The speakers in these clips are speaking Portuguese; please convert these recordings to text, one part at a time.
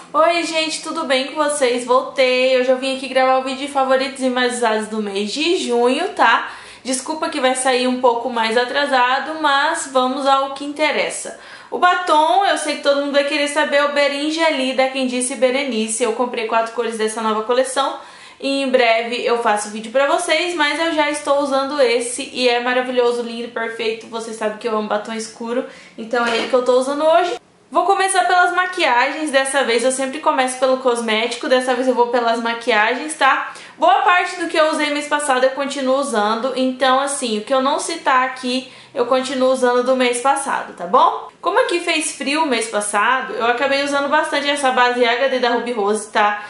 Oi gente, tudo bem com vocês? Voltei, eu já vim aqui gravar o vídeo de favoritos e mais usados do mês de junho, tá? Desculpa que vai sair um pouco mais atrasado, mas vamos ao que interessa. O batom, eu sei que todo mundo vai querer saber, o Berinjeli da Quem Disse Berenice. Eu comprei 4 cores dessa nova coleção e em breve eu faço vídeo pra vocês, mas eu já estou usando esse e é maravilhoso, lindo, perfeito. Vocês sabem que eu amo batom escuro, então é ele que eu tô usando hoje. Vou começar pelas maquiagens, dessa vez eu sempre começo pelo cosmético, dessa vez eu vou pelas maquiagens, tá? Boa parte do que eu usei mês passado eu continuo usando, então assim, o que eu não citar aqui eu continuo usando do mês passado, tá bom? Como aqui fez frio mês passado, eu acabei usando bastante essa base HD da Ruby Rose, tá?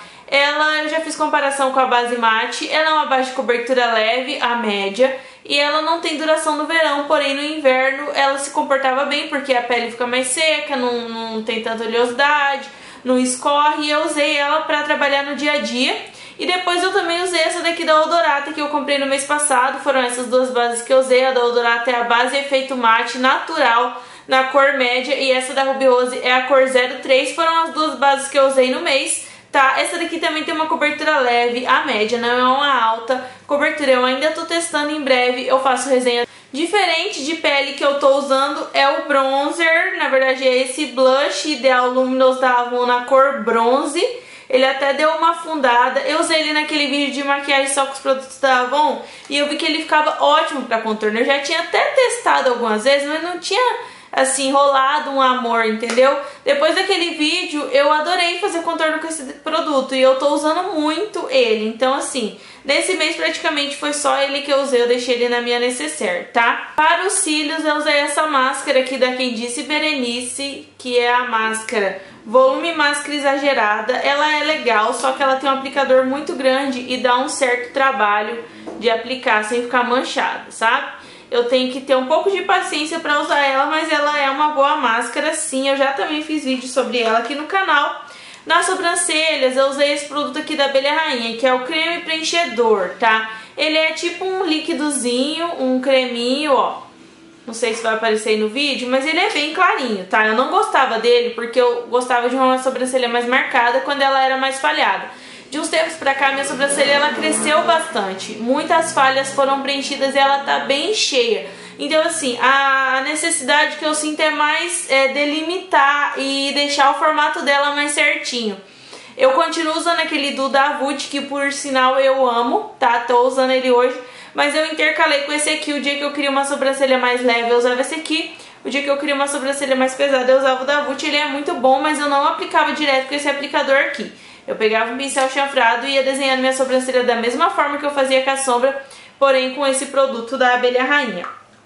Eu já fiz comparação com a base mate, ela é uma base de cobertura leve, a média, e ela não tem duração no verão, porém no inverno ela se comportava bem, porque a pele fica mais seca, não tem tanta oleosidade, não escorre, e eu usei ela pra trabalhar no dia a dia. E depois eu também usei essa daqui da Odorata, que eu comprei no mês passado, foram essas duas bases que eu usei, a da Odorata é a base efeito mate natural, na cor média, e essa da Ruby Rose é a cor 03, foram as duas bases que eu usei no mês. Tá, essa daqui também tem uma cobertura leve, a média, não é uma alta cobertura, eu ainda tô testando, em breve eu faço resenha. Diferente de pele que eu tô usando é o bronzer, na verdade é esse blush Ideal Luminous da Avon na cor bronze. Ele até deu uma afundada, eu usei ele naquele vídeo de maquiagem só com os produtos da Avon e eu vi que ele ficava ótimo pra contorno. Eu já tinha até testado algumas vezes, mas não tinha assim, rolado um amor, entendeu? Depois daquele vídeo, eu adorei fazer contorno com esse produto e eu tô usando muito ele. Então, assim, nesse mês praticamente foi só ele que eu usei, eu deixei ele na minha necessaire, tá? Para os cílios, eu usei essa máscara aqui da Quem Disse Berenice, que é a máscara Volume Máscara Exagerada. Ela é legal, só que ela tem um aplicador muito grande e dá um certo trabalho de aplicar sem ficar manchado, sabe? Eu tenho que ter um pouco de paciência pra usar ela, mas ela é uma boa máscara sim. Eu já também fiz vídeo sobre ela aqui no canal. Nas sobrancelhas eu usei esse produto aqui da Abelha Rainha, que é o creme preenchedor, tá? Ele é tipo um líquidozinho, um creminho, ó. Não sei se vai aparecer aí no vídeo, mas ele é bem clarinho, tá? Eu não gostava dele porque eu gostava de uma sobrancelha mais marcada quando ela era mais falhada. De uns tempos pra cá, minha sobrancelha ela cresceu bastante. Muitas falhas foram preenchidas e ela tá bem cheia. Então, assim, a necessidade que eu sinto é mais delimitar e deixar o formato dela mais certinho. Eu continuo usando aquele do Davut, que por sinal eu amo, tá? Tô usando ele hoje. Mas eu intercalei com esse aqui. O dia que eu queria uma sobrancelha mais leve, eu usava esse aqui. O dia que eu queria uma sobrancelha mais pesada, eu usava o Davut. Ele é muito bom, mas eu não aplicava direto com esse aplicador aqui. Eu pegava um pincel chanfrado e ia desenhando minha sobrancelha da mesma forma que eu fazia com a sombra, porém com esse produto da Abelha Rainha.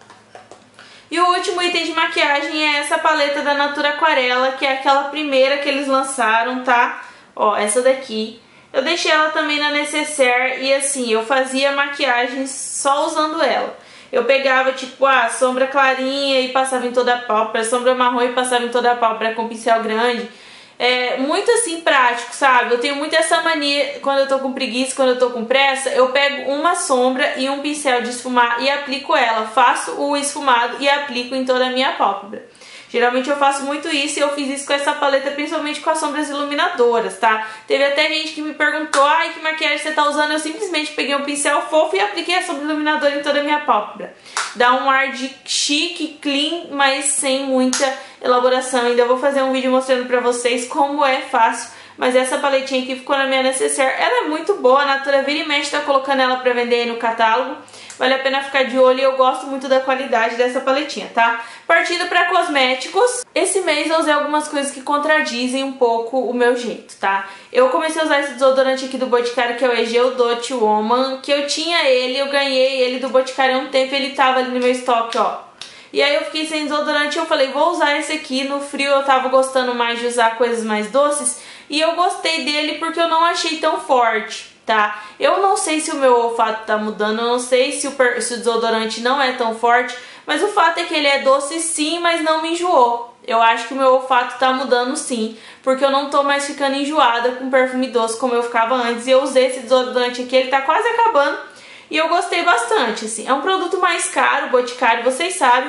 E o último item de maquiagem é essa paleta da Natura Aquarela, que é aquela primeira que eles lançaram, tá? Ó, essa daqui. Eu deixei ela também na necessaire e assim, eu fazia maquiagem só usando ela. Eu pegava tipo a sombra clarinha e passava em toda a pálpebra, sombra marrom e passava em toda a pálpebra com pincel grande. É muito assim prático, sabe? Eu tenho muito essa mania, quando eu tô com preguiça, quando eu tô com pressa, eu pego uma sombra e um pincel de esfumar e aplico ela. Faço o esfumado e aplico em toda a minha pálpebra. Geralmente eu faço muito isso e eu fiz isso com essa paleta, principalmente com as sombras iluminadoras, tá? Teve até gente que me perguntou, ai, que maquiagem você tá usando? Eu simplesmente peguei um pincel fofo e apliquei a sombra iluminadora em toda a minha pálpebra. Dá um ar de chique, clean, mas sem muita elaboração. Ainda vou fazer um vídeo mostrando pra vocês como é fácil. Mas essa paletinha aqui ficou na minha necessaire. Ela é muito boa, a Natura vira e mexe tá colocando ela pra vender aí no catálogo. Vale a pena ficar de olho e eu gosto muito da qualidade dessa paletinha, tá? Partindo pra cosméticos, esse mês eu usei algumas coisas que contradizem um pouco o meu jeito, tá? Eu comecei a usar esse desodorante aqui do Boticário, que é o Egeu Dot Woman, que eu tinha ele, eu ganhei ele do Boticário há um tempo, ele tava ali no meu estoque, ó. E aí eu fiquei sem desodorante e eu falei, vou usar esse aqui. No frio eu tava gostando mais de usar coisas mais doces e eu gostei dele porque eu não achei tão forte, tá? Eu não sei se o meu olfato tá mudando, eu não sei se o desodorante não é tão forte, mas o fato é que ele é doce sim, mas não me enjoou. Eu acho que o meu olfato tá mudando sim, porque eu não tô mais ficando enjoada com perfume doce como eu ficava antes. E eu usei esse desodorante aqui, ele tá quase acabando e eu gostei bastante, assim. É um produto mais caro, Boticário, vocês sabem,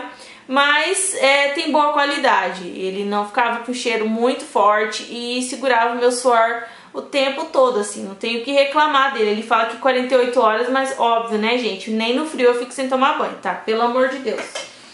mas tem boa qualidade. Ele não ficava com cheiro muito forte e segurava o meu suor o tempo todo, assim, não tenho o que reclamar dele. Ele fala que 48 horas, mas óbvio, né, gente? Nem no frio eu fico sem tomar banho, tá? Pelo amor de Deus.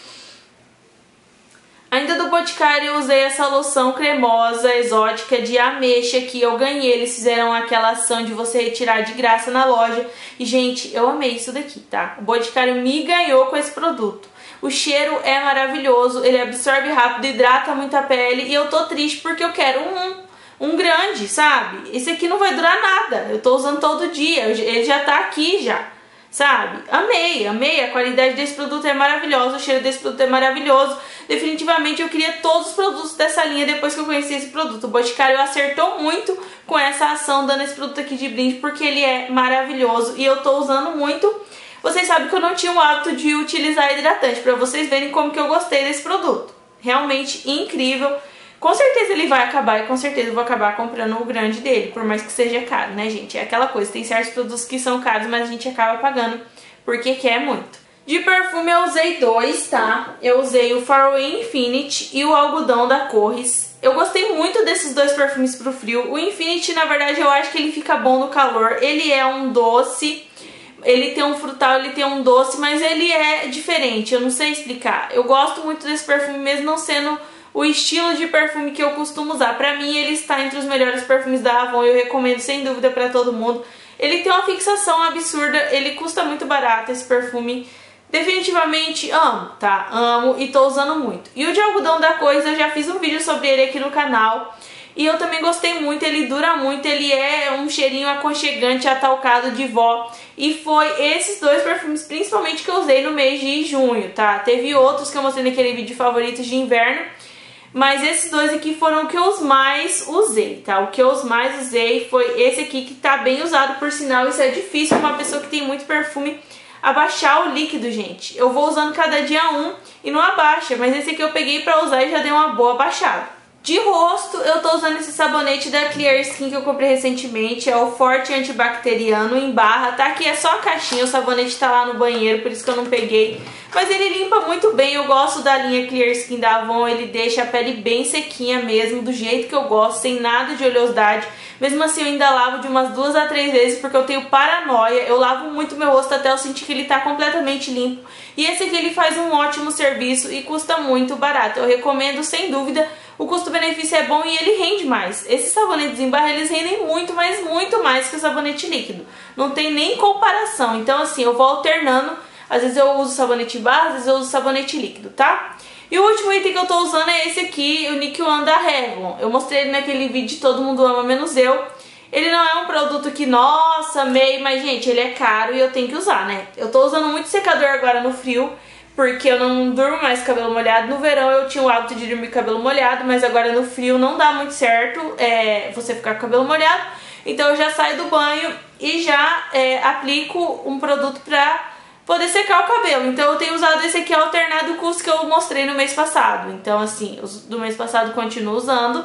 Ainda do Boticário eu usei essa loção cremosa, exótica, de ameixa que eu ganhei. Eles fizeram aquela ação de você retirar de graça na loja. E, gente, eu amei isso daqui, tá? O Boticário me ganhou com esse produto. O cheiro é maravilhoso, ele absorve rápido, hidrata muito a pele. E eu tô triste porque eu quero um grande, sabe? Esse aqui não vai durar nada. Eu tô usando todo dia, ele já tá aqui já, sabe? Amei, amei. A qualidade desse produto é maravilhosa, o cheiro desse produto é maravilhoso. Definitivamente eu queria todos os produtos dessa linha depois que eu conheci esse produto. O Boticário acertou muito com essa ação, dando esse produto aqui de brinde, porque ele é maravilhoso e eu tô usando muito. Vocês sabem que eu não tinha o hábito de utilizar hidratante, pra vocês verem como que eu gostei desse produto. Realmente incrível. Com certeza ele vai acabar e com certeza eu vou acabar comprando o grande dele, por mais que seja caro, né, gente? É aquela coisa, tem certos produtos que são caros, mas a gente acaba pagando porque quer muito. De perfume eu usei dois, tá? Eu usei o Faraway Infinity e o algodão da Corres. Eu gostei muito desses dois perfumes pro frio. O Infinity, na verdade, eu acho que ele fica bom no calor. Ele é um doce, ele tem um frutal, ele tem um doce, mas ele é diferente, eu não sei explicar. Eu gosto muito desse perfume, mesmo não sendo o estilo de perfume que eu costumo usar. Pra mim, ele está entre os melhores perfumes da Avon, eu recomendo sem dúvida pra todo mundo. Ele tem uma fixação absurda, ele custa muito barato esse perfume. Definitivamente amo, tá? Amo e tô usando muito. E o de algodão da Corres, eu já fiz um vídeo sobre ele aqui no canal. E eu também gostei muito, ele dura muito, ele é um cheirinho aconchegante, atalcado de vó. E foi esses dois perfumes principalmente que eu usei no mês de junho, tá? Teve outros que eu mostrei naquele vídeo de favoritos de inverno. Mas esses dois aqui foram o que eu mais usei, tá? O que eu mais usei foi esse aqui, que tá bem usado, por sinal. Isso é difícil pra uma pessoa que tem muito perfume abaixar o líquido, gente. Eu vou usando cada dia um e não abaixa, mas esse aqui eu peguei pra usar e já deu uma boa baixada. De rosto, eu tô usando esse sabonete da Clear Skin que eu comprei recentemente, é o Forte Antibacteriano em barra, tá? Aqui é só a caixinha, o sabonete tá lá no banheiro, por isso que eu não peguei. Mas ele limpa muito bem, eu gosto da linha Clear Skin da Avon, ele deixa a pele bem sequinha mesmo, do jeito que eu gosto, sem nada de oleosidade. Mesmo assim eu ainda lavo de umas 2 a 3 vezes porque eu tenho paranoia, eu lavo muito meu rosto até eu sentir que ele tá completamente limpo. E esse aqui ele faz um ótimo serviço e custa muito barato, eu recomendo sem dúvida. O custo-benefício é bom e ele rende mais. Esses sabonetes em barra, eles rendem muito, mas muito mais que o sabonete líquido. Não tem nem comparação. Então, assim, eu vou alternando. Às vezes eu uso sabonete em barra, às vezes eu uso sabonete líquido, tá? E o último item que eu tô usando é esse aqui, o Nick One da Revlon. Eu mostrei ele naquele vídeo de Todo Mundo Ama Menos Eu. Ele não é um produto que, nossa, amei, mas, gente, ele é caro e eu tenho que usar, né? Eu tô usando muito secador agora no frio, porque eu não durmo mais com cabelo molhado. No verão eu tinha o hábito de dormir com cabelo molhado, mas agora no frio não dá muito certo você ficar com o cabelo molhado. Então eu já saio do banho e já aplico um produto pra poder secar o cabelo. Então eu tenho usado esse aqui alternado com os que eu mostrei no mês passado. Então, assim, os do mês passado continuo usando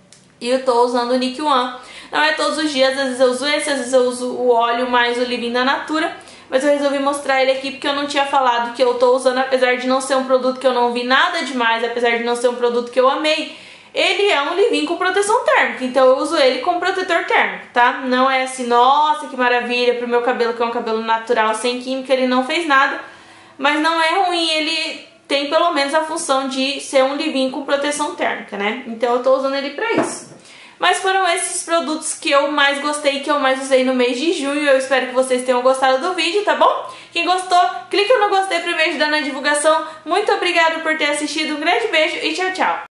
e eu tô usando o Nick One. Não é todos os dias, às vezes eu uso esse, às vezes eu uso o óleo mais o leave-in da Natura. Mas eu resolvi mostrar ele aqui porque eu não tinha falado que eu tô usando, apesar de não ser um produto que eu não vi nada demais, apesar de não ser um produto que eu amei. Ele é um leave-in com proteção térmica, então eu uso ele como protetor térmico, tá? Não é assim, nossa, que maravilha, pro meu cabelo, que é um cabelo natural, sem química, ele não fez nada. Mas não é ruim, ele tem pelo menos a função de ser um leave-in com proteção térmica, né? Então eu tô usando ele pra isso. Mas foram esses produtos que eu mais gostei, que eu mais usei no mês de junho. Eu espero que vocês tenham gostado do vídeo, tá bom? Quem gostou, clica no gostei pra me ajudar na divulgação. Muito obrigada por ter assistido, um grande beijo e tchau, tchau!